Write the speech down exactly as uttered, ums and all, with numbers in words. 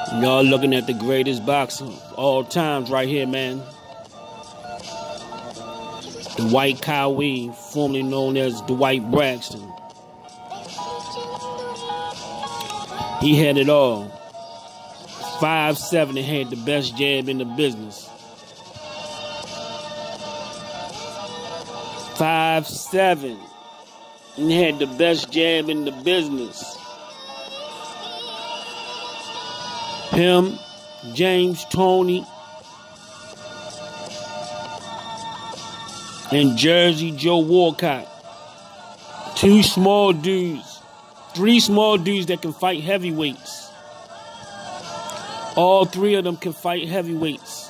Y'all looking at the greatest boxer of all times right here, man. Dwight Qawi, formerly known as Dwight Braxton. He had it all. five seven and had the best jab in the business. five seven and had the best jab in the business. Him, James, Tony, and Jersey Joe Walcott. Two small dudes. Three small dudes that can fight heavyweights. All three of them can fight heavyweights.